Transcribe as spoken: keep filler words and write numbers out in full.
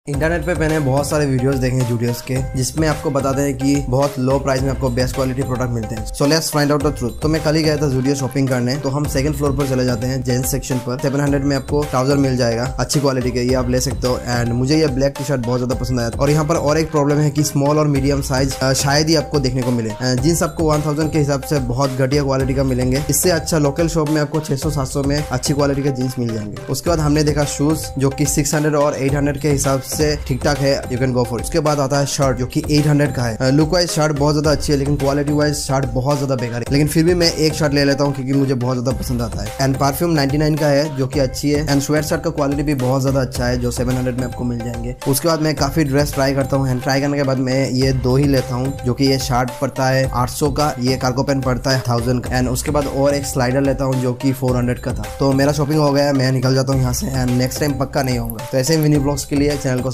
Internet पे मैंने बहुत सारे वीडियोस देखे हैं जूडियोस के, जिसमें आपको बताते हैं कि बहुत लो प्राइस में आपको बेस्ट क्वालिटी प्रोडक्ट मिलते हैं। So let's find out the truth. तो मैं कल ही गया था जूडियो शॉपिंग करने, तो हम सेकंड फ्लोर पर चले जाते हैं जेंट्स सेक्शन पर। सेवन हंड्रेड में आपको ट्राउजर मिल जाएगा अच्छी क्वालिटी के, ये आप ले सकते हो। एंड मुझे ये ब्लैक टी शर्ट बहुत ज्यादा पसंद आया। और यहाँ पर और एक प्रॉब्लम है कि स्मॉल और मीडियम साइज शायद ही आपको देखने को मिले। जींस आपको वन थाउजेंड के हिसाब से बहुत घटिया क्वालिटी का मिलेंगे। इससे अच्छा लोकल शॉप में आपको छह सौ सात सौ में अच्छी क्वालिटी के जींस मिल जाएंगे। उसके बाद हमने देखा शूज, जो कि सिक्स हंड्रेड और एट हंड्रेड के हिसाब से ठीक ठाक है, यू कैन गो फॉर। उसके बाद आता है शर्ट, जो कि एट हंड्रेड का है। लुक वाइज शर्ट बहुत ज्यादा अच्छी है, लेकिन क्वालिटी वाइज शर्ट बहुत ज्यादा बेकार है। लेकिन फिर भी मैं एक शर्ट ले लेता हूँ क्योंकि मुझे बहुत ज्यादा पसंद आता है। एंड परफ्यूम नाइनटी नाइन का है, जो कि अच्छी है। एंड स्वेट शर्ट का क्वालिटी भी बहुत ज्यादा अच्छा है, जो सेवन हंड्रेड में आपको मिल जाएंगे। उसके बाद मैं काफी ड्रेस ट्राई करता हूँ। एंड ट्राई करने के बाद मैं ये दो ही लेता हूँ, जो कि ये शर्ट पड़ता है आठ सौ का, ये कार्गो पेन पड़ता है थाउजेंड का। एंड उसके बाद और एक स्लाइडर लेता हूँ जो कि फोर हंड्रेड का था। तो मेरा शॉपिंग हो गया, मैं निकल जाता हूँ यहाँ से। एंड नेक्स्ट टाइम पक्का नहीं होगा। तो ऐसे ही मिनी ब्लॉग्स के लिए चैनल को